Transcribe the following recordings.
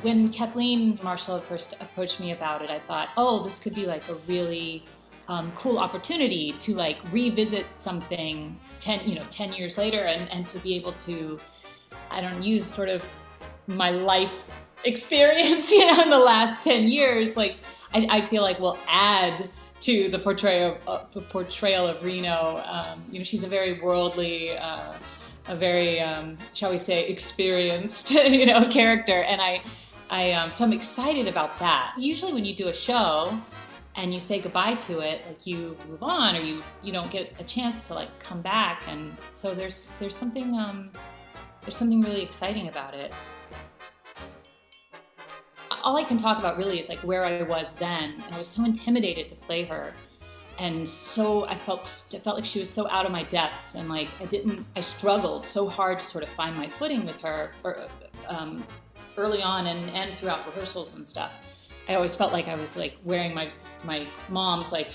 When Kathleen Marshall first approached me about it, I thought, oh, this could be like a really cool opportunity to like revisit something 10 years later and to be able to, I don't use sort of my life experience, in the last 10 years, like I feel like will add to the portrayal of Reno. She's a very worldly, a very, shall we say, experienced, character, and so I'm excited about that. Usually when you do a show and you say goodbye to it, like you move on, or you don't get a chance to like come back, and so there's something really exciting about it. All I can talk about really is like where I was then, and I was so intimidated to play her, and so I felt like she was so out of my depths, and like I struggled so hard to sort of find my footing with her, early on and throughout rehearsals and stuff. I always felt like I was like wearing my mom's like,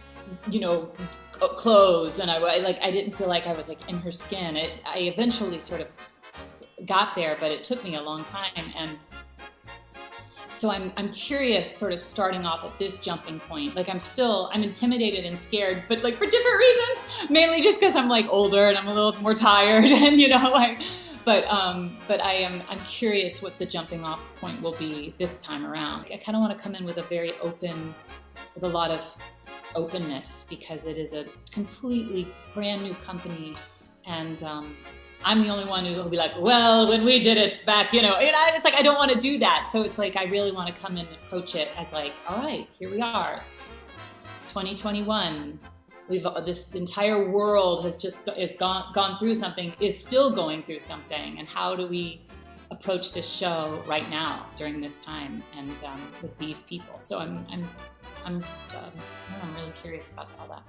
clothes, and I didn't feel like I was like in her skin. I eventually sort of got there, but it took me a long time, and so I'm curious, sort of starting off at this jumping point. Like I'm intimidated and scared, but like for different reasons, mainly just because I'm like older and I'm a little more tired, and But I'm curious what the jumping off point will be this time around. I kind of want to come in with with a lot of openness, because it is a completely brand new company, and I'm the only one who will be like, well, when we did it back, it's like I don't want to do that. So it's like I really want to come in and approach it as like, all right, here we are. It's 2021. This entire world has gone through something, is still going through something, and how do we approach this show right now during this time and with these people? So I'm really curious about all that.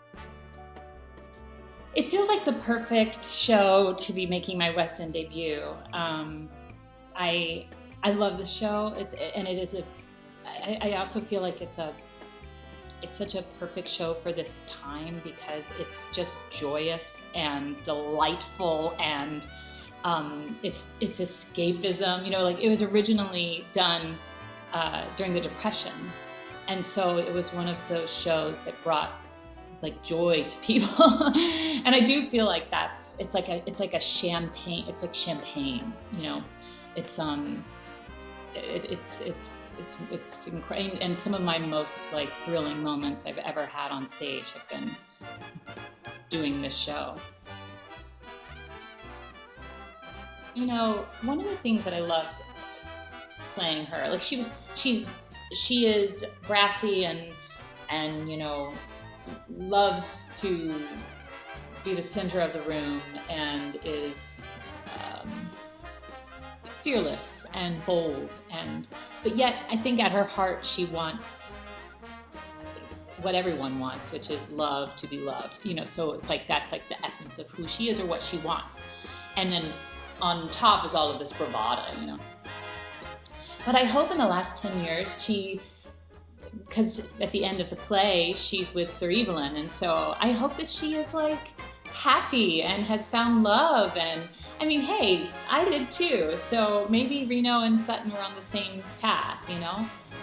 It feels like the perfect show to be making my West End debut. I love the show, I also feel like it's such a perfect show for this time, because it's just joyous and delightful, and it's escapism. Like it was originally done during the Depression, and so it was one of those shows that brought like joy to people. And I do feel like it's like champagne. It's like champagne, It's incredible, and some of my most like thrilling moments I've ever had on stage have been doing this show. One of the things that I loved playing her, like she is brassy and loves to be the center of the room, and is fearless and bold, but yet I think at her heart she wants what everyone wants, which is love, to be loved. So it's like that's like the essence of who she is, or what she wants, and then on top is all of this bravado. But I hope in the last 10 years because at the end of the play she's with Sir Evelyn, and so I hope that she is like happy and has found love. And I mean, hey, I did too, so maybe Reno and Sutton were on the same path,